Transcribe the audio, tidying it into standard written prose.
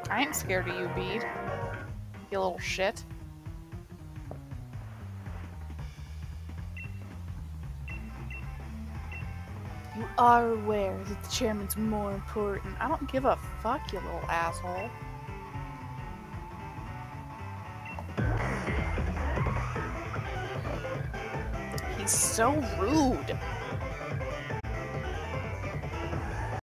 I ain't scared of you, Bede. You little shit. You are aware that the chairman's more important. I don't give a fuck, you little asshole. He's so rude.